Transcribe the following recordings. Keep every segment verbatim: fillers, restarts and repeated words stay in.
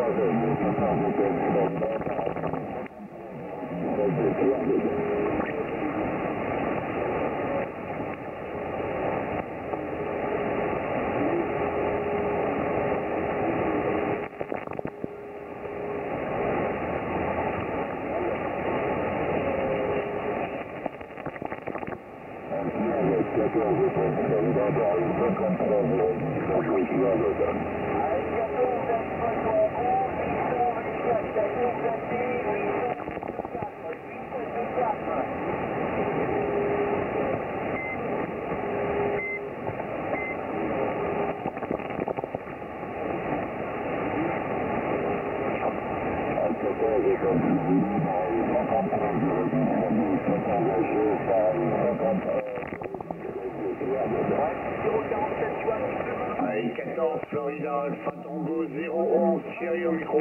Allez, quatorze, Florida, Alpha Tango, zéro onze, Chéri au micro.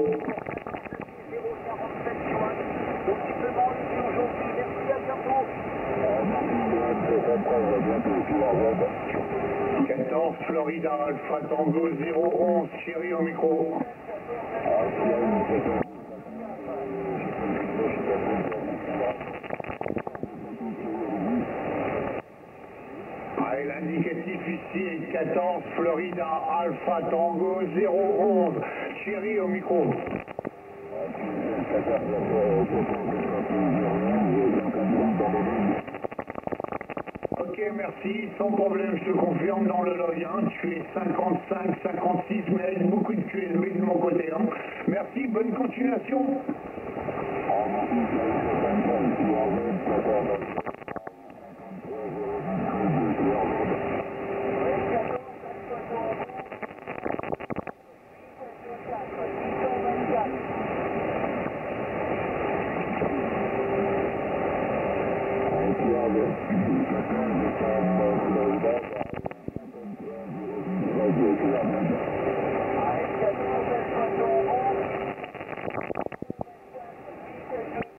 quatorze, Florida, Alpha Tango, zéro onze, Chéri au micro. Allez, l'indicatif ici est quatorze, Florida, Alpha Tango, zéro onze, Chéri au micro. Ok, merci, sans problème, je te confirme dans le log, hein, tu es cinquante-cinq, cinquante-six, mais avec beaucoup de Q S B de mon côté. Hein. Merci, bonne continuation. Thank you.